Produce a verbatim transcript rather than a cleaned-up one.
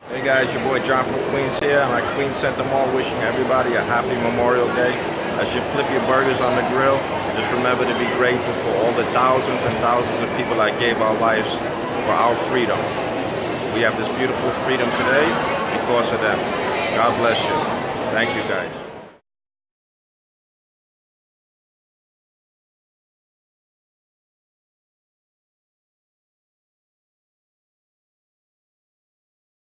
Hey guys, your boy John from Queens here. I'm at Queens Center Mall wishing everybody a happy Memorial Day. As you flip your burgers on the grill, just remember to be grateful for all the thousands and thousands of people that gave our lives for our freedom. We have this beautiful freedom today because of them. God bless you. Thank you guys.